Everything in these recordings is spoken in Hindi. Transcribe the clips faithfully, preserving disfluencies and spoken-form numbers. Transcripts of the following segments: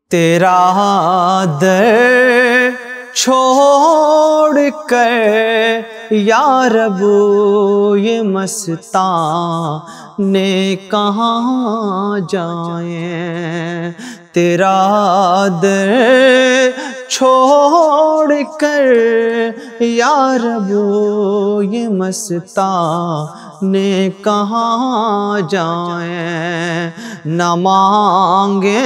तेरा दर छोड़ कर या रब ये मस्तां ने कहाँ जाएं। तेरा दर छोड़ कर या रब ये मस्तां ने कहाँ जाएं। न मांगे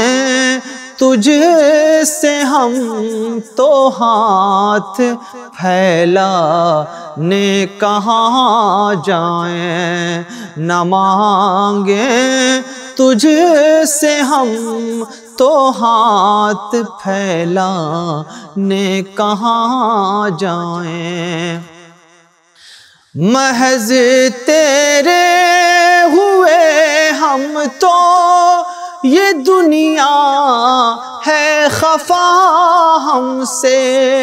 तुझे से हम तो हाथ फैला ने कहाँ जाएं। न मांगे तुझे से हम तो हाथ फैला ने कहाँ जाएं। महज तेरे हुए हम तो ये दुनिया है खफा हमसे।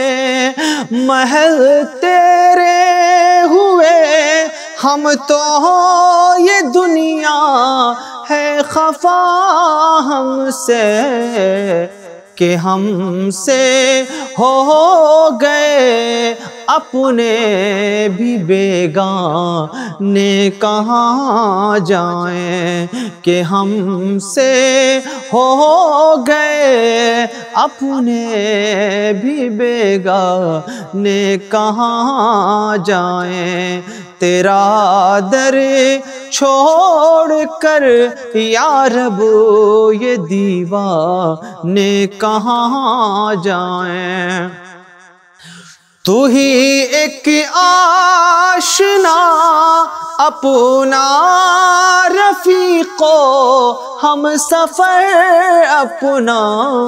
महज तेरे हुए हम तो ये दुनिया है खफा हमसे कि हमसे हो गए अपने भी बेगाने कहाँ जाएं। कि हमसे हो गए अपने भी बेगाने कहाँ जाएं। तेरा दर छोड़ कर या रब ये दीवाने कहाँ जाएं। तू ही एक आशना अपना रफीको हम सफर अपना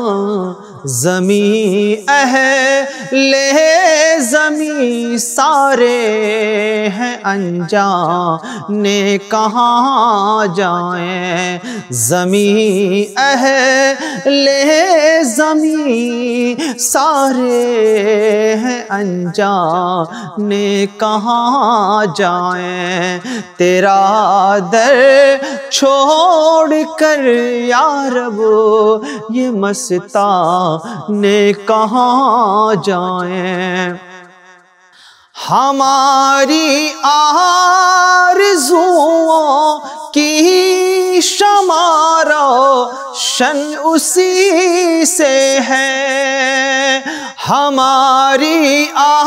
ज़मी अहले ज़मी सारे हैं अनजाने कहाँ जाएं। ज़मी अहले ज़मी सारे हैं अनजाने कहाँ जाएं। तेरा दर छोड़ कर या रब ये मस्तां ने कहाँ जाएं। हमारी आरज़ुओं की शमा रोशन उसी से है। हमारी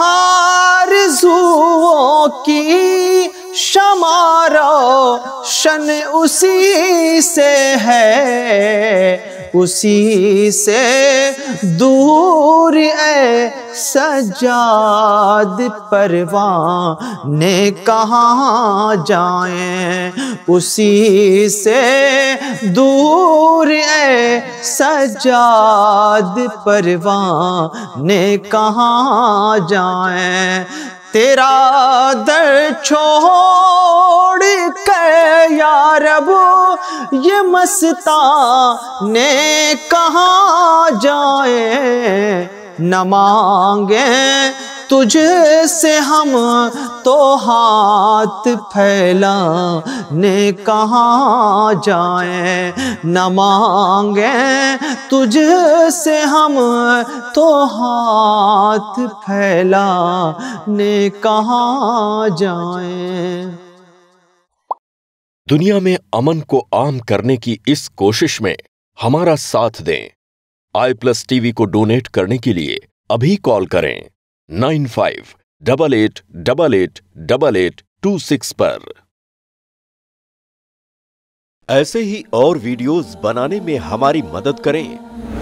आरज़ुओं की शमा रोशन उसी से है। उसी से दूर ए सज्जाद परवाने कहाँ जाएं। उसी से दूर ए सज्जाद परवाने कहाँ जाएं। तेरा दर छोड़ कर या रब ये मस्तां ने कहाँ जाएं। न मांगे तुझे से हम तो हाथ फैलाने कहाँ जाएं। न मांगे तुझे से हम तो हाथ फैलाने कहाँ जाएं। दुनिया में अमन को आम करने की इस कोशिश में हमारा साथ दें। आई प्लस टीवी को डोनेट करने के लिए अभी कॉल करें nine five double eight double eight double eight two six पर। ऐसे ही और वीडियोस बनाने में हमारी मदद करें